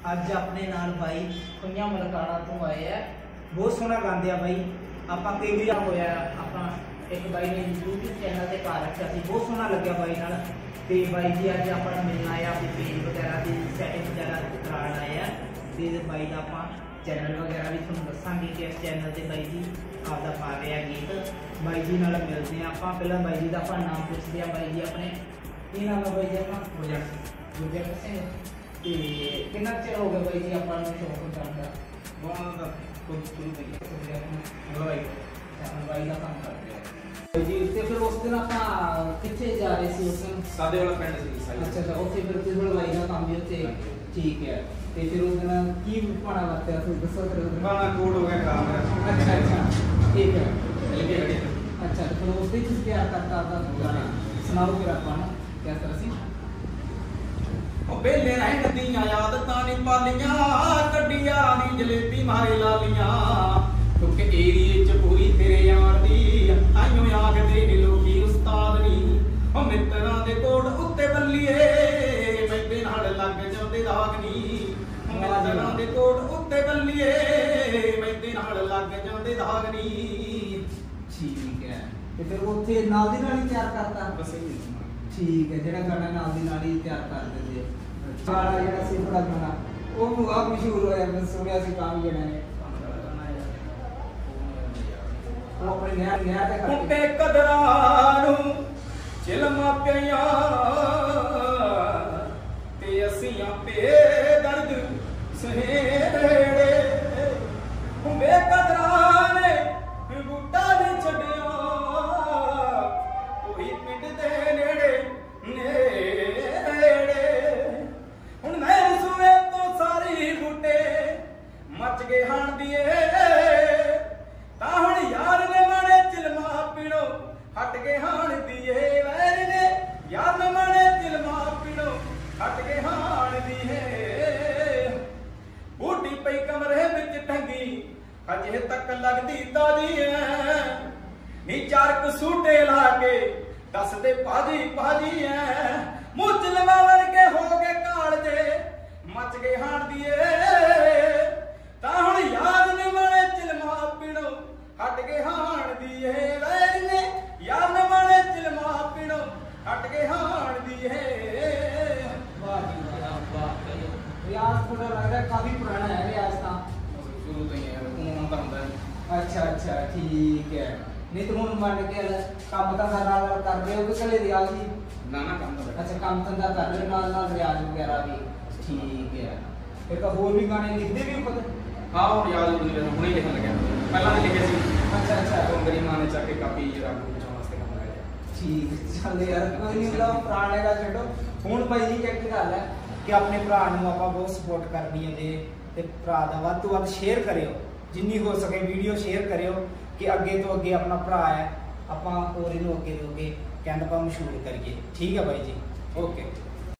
ਅੱਜ ਆਪਣੇ ਨਾਲ ਬਾਈ ਖੁੰਝਾਂ ਮਲਕਾਣਾ ਤੋਂ ਆਏ ਆ। ਬਹੁਤ ਸੋਹਣਾ ਗਾਉਂਦੇ ਆ ਬਾਈ। ਆਪਾਂ ਕਈ ਵਾਰ ਹੋਇਆ ਆਪਾਂ ਇੱਕ ਬਾਈ ਨੇ YouTube ਚੈਨਲ ਤੇ ਪਾ ਰੱਖਿਆ ਸੀ, ਬਹੁਤ ਸੋਹਣਾ ਲੱਗਿਆ ਬਾਈ ਨਾਲ। ਤੇ ਬਾਈ ਜੀ ਅੱਜ ਆਪਾਂ ਨੂੰ ਮਿਲਣ ਆਏ ਆ, ਆਪਣੇ ਪੇਜ ਵਗੈਰਾ ਦੀ ਸੈਟਿੰਗ ਵਗੈਰਾ ਕਰਾਉਣ ਆਏ ਆ। ਤੇ ਬਾਈ ਦਾ ਆਪਾਂ ਚੈਨਲ ਵਗੈਰਾ ਵੀ ਤੁਹਾਨੂੰ ਦੱਸਾਂਗੇ ਕਿ ਇਸ ਚੈਨਲ ਤੇ ਬਾਈ ਜੀ ਆਪਦਾ ਪਾ ਰਹੇ ਆ ਗੀਤ। ਬਾਈ ਜੀ ਨਾਲ ਮਿਲਦੇ ਆ ਆਪਾਂ। ਪਹਿਲਾਂ ਬਾਈ ਜੀ ਦਾ ਆਪਾਂ ਨਾਮ ਪੁੱਛਦੇ ਆ। ਬਾਈ ਜੀ ਆਪਣੇ ਕੀ ਨਾਮ ਹੈ ਬਾਈ ਜੀ ਆਪਣਾ? ਗੁਰਜੰਟ ਸਿੰਘ। ਤੇ ਕਿੰਨਾ ਚਿਰ ਹੋ ਗਿਆ ਬਾਈ ਜੀ ਆਪਾਂ ਨੂੰ ਸ਼ੌਕ ਕਰਨ ਦਾ? ਬਹੁਤ ਦਾ ਕੁਝ ਸ਼ੁਰੂ ਹੋਈ ਬਾਈ ਦਾ ਕੰਮ ਕਰਦੇ ਆ ਜੀ। ਤੇ ਫਿਰ ਉਸ ਦਿਨ ਆਪਾਂ ਕਿੱਥੇ ਜਾ ਰਹੇ ਸੀ? ਉਸ ਦਿਨ ਸਾਦੇ ਵਾਲਾ ਪਿੰਡ ਸੀ। ਅੱਛਾ ਉੱਥੇ ਫਿਰ ਤੇ ਬਾਈ ਦਾ ਕੰਮ ਵੀ ਉੱਥੇ ਠੀਕ ਹੈ। ਤੇ ਫਿਰ ਉਸ ਦਿਨ ਕੀ ਪਾਣਾ ਵਰਤਿਆ ਤੁਸੀਂ ਦੱਸੋ ਫਿਰ? ਬਾਣਾ ਕੋਡ ਹੋ ਗਿਆ ਖਰਾਬ ਮੇਰਾ। ਅੱਛਾ ਠੀਕ ਹੈ। ਲੱਗੇ ਖੜੇ ਅੱਛਾ ਤੇ ਫਿਰ ਉਸ ਦੇ ਕਿਸ ਤਿਆਰ ਕਰਤਾ ਆਪਦਾ ਗਾਣਾ ਸੁਣਾਓ ਫਿਰ ਆਪਾਂ ਨੂੰ ਕਿਸ ਤਰ੍ਹਾਂ ਸੀ? ਉਹ ਬੇਲੇ ਰਹਿਣ ਦੀਆਂ ਆਦਤਾਂ ਨਹੀਂ ਪਾਲੀਆਂ, ਕੱਢੀਆਂ ਦੀ ਜਲੇਬੀ ਮਾਰੇ ਲਾਲੀਆਂ। ਕਿਉਂਕਿ ਏਰੀਏ ਚ ਪੂਰੀ ਤੇਰੇ ਯਾਰ ਦੀ ਆਈਓ ਆਖਦੇ ਨੇ ਲੋਕੀ ਉਸਤਾਦ ਨਹੀਂ। ਉਹ ਮਿੱਤਰਾਂ ਦੇ ਕੋਟ ਉੱਤੇ ਬੱਲੀਏ ਮੈਦੇ ਨਾਲ ਲੱਗ ਜਾਂਦੇ ਦਾਗ ਨਹੀਂ। ਮਿੱਤਰਾਂ ਦੇ ਕੋਟ ਉੱਤੇ ਬੱਲੀਏ ਮੈਦੇ ਨਾਲ ਲੱਗ ਜਾਂਦੇ ਦਾਗ ਨਹੀਂ। ਠੀਕ ਹੈ। ਤੇ ਫਿਰ ਉੱਥੇ ਨਾਲ ਦੀ ਨਾਲ ਹੀ ਤਿਆਰ ਕਰਤਾ? ਬਸ ਇਹ ਠੀਕ ਹੈ। ਜਿਹੜਾ ਗਾਣਾ ਨਾਲ ਦੀ ਨਾਲ ਹੀ ਤਿਆਰ ਕਰ ਦਿੰਦੇ ਆ। ਸਾਰਾ ਜਿਹੜਾ ਸੀ ਬੜਾ ਗਾਣਾ ਉਹ ਆ ਮਸ਼ਹੂਰ ਹੋਇਆ। ਮੈਂ ਸੁਣਿਆ ਸੀ ਕੰਮ ਜਿਹੜਾ ਨੇ ਉਹ ਆਪਣੇ ਨਿਆਂ ਤੇ ਕੁੱਤੇ ਕਦਰਾਂ ਨੂੰ ਚਿਲਮਾ ਪਿਆ ਤੇ ਅਸੀਂ ਆਪੇ ਦਰਦ ਸਹੇੜੇ। ਕੁੰਬੇ ਕਦਰਾਂ ਨੇ ਬੂਟਾ ਨਹੀਂ ਛੱਡਿਆ ਕੋਈ ਪਿੰਡ ਦੇ ਨੇੜੇ ਨੇੜੇ। ਹੁਣ ਮੈਂ ਸੂਏ ਤੋਂ ਸਾਰੀ ਬੂਟੇ ਮੱਚ ਗਏ ਹਣ ਦੀਏ। ਤਾਂ ਹੁਣ ਯਾਰ ਨੇ ਮਾਣੇ ਚਿਲਮਾ ਪੀਣੋ ਹਟ ਗਏ ਹਾਣ ਦੀਏ। ਵੈਰ ਨੇ ਯਾਰ ਨੇ ਮਾਣੇ ਚਿਲਮਾ ਪੀਣੋ ਹਟ ਗਏ ਹਾਣ ਦੀਏ। ਬੂਟੀ ਪਈ ਕਮਰੇ ਵਿੱਚ ਟੰਗੀ ਅਜੇ ਤੱਕ ਲੱਗਦੀ ਤਾਜੀ ਐ। ਨੀ ਚਾਰ ਕਸੂਟੇ ਲਾ ਕੇ ਦੱਸਦੇ ਭਾਜੀ ਭਾਜੀ ਐ। ਮੂੰਹ ਚਿਲਮਾ ਵਰਗੇ ਹੋ ਗਏ ਕਾਲ ਜੇ ਮੱਚ ਗਏ ਹਾਣ ਦੀਏ। ਤਾਂ ਹੁਣ ਯਾਰ ਨੇ ਮਾਣੇ ਚਿਲਮਾ ਪੀਣੋ ਹਟ ਗਏ ਹਾਣ ਦੀਏ। ਵੈਰ ਨੇ ਯਾਰ ਨੇ ਮਾਣੇ ਚਿਲਮਾ ਪੀਣੋ ਹਟ ਗਏ ਹਾਣ ਦੀਏ। ਵਾਹ ਜੀ ਵਾਹ। ਰਿਆਜ਼ ਥੋੜਾ ਲੱਗਦਾ ਕਾਫੀ ਪੁਰਾਣਾ ਹੈ ਰਿਆਜ਼ ਤਾਂ ਸ਼ੁਰੂ ਤੋਂ ਹੀ ਹੈ ਹੁਣ ਤਾਂ ਹੁੰਦਾ ਹੈ। ਅੱਛਾ ਠੀਕ ਹੈ। ਨਹੀਂ ਤਾਂ ਹੁਣ ਮੰਨ ਕੇ ਕੰਮ ਤਾਂ ਨਾਲ ਕਰਦੇ ਹੋ ਕਿ ਕਲੇ ਰਿਆਜ਼ ਹੀ? ਨਾ ਕੰਮ ਤਾਂ ਅੱਛਾ ਕੰਮ ਧੰਦਾ ਕਰ ਰਹੇ ਨਾਲ ਰਿਆਜ਼ ਵਗੈਰਾ ਵੀ ਠੀਕ ਹੈ। ਫਿਰ ਤਾਂ ਹੋਰ ਵੀ ਗਾਣੇ ਲਿਖਦੇ ਵੀ ਹੋ ਪਤਾ? ਹਾਂ ਹੁਣ ਯਾਦ ਹੋ ਨਹੀਂ ਹੁਣੇ ਲਿਖਣ ਲੱਗਿਆ। ਪਹਿਲਾਂ ਨਹੀਂ ਲਿਖਿਆ ਸੀ। ਅੱਛਾ ਮੇਰੀ ਮਾਂ ਨੇ ਚੱਕ ਕੇ ਕਾਪੀ ਰਾਗੂ ਬਚਾਉਣ ਵਾਸਤੇ ਕੰਮ ਕਰਿਆ। ਠੀਕ ਚੱਲ ਯਾਰ ਕੋਈ ਨਹੀਂ ਹੁੰਦਾ ਪੁਰਾਣੇ ਦਾ ਛੱਡੋ। ਹੁਣ ਭਾਈ ਜੀ ਇੱਕ ਗੱਲ ਹੈ ਕਿ ਆਪਣੇ ਭਰਾ ਨੂੰ ਆਪਾਂ ਬਹੁਤ ਸਪੋਰਟ ਕਰਨੀ ਹੈ ਤੇ ਭਰਾ ਦਾ ਵੱਧ ਤੋਂ ਵੱਧ ਸ਼ੇਅਰ ਕਰਿਓ। ਜਿੰਨੀ ਹੋ ਸਕੇ ਵੀਡੀਓ ਸ਼ੇਅਰ ਕਰਿਓ ਕਿ ਅੱਗੇ ਤੋਂ ਅੱਗੇ ਆਪਣਾ ਭਰਾ ਹੈ ਆਪਾਂ ਹੋਰ ਇਹਨੂੰ ਅੱਗੇ ਤੋਂ ਅੱਗੇ ਕਹਿੰਦਾ ਆਪਾਂ ਮਸ਼ਹੂਰ ਕਰੀਏ। ਠੀਕ ਹੈ ਬਾਈ ਜੀ ਓਕੇ।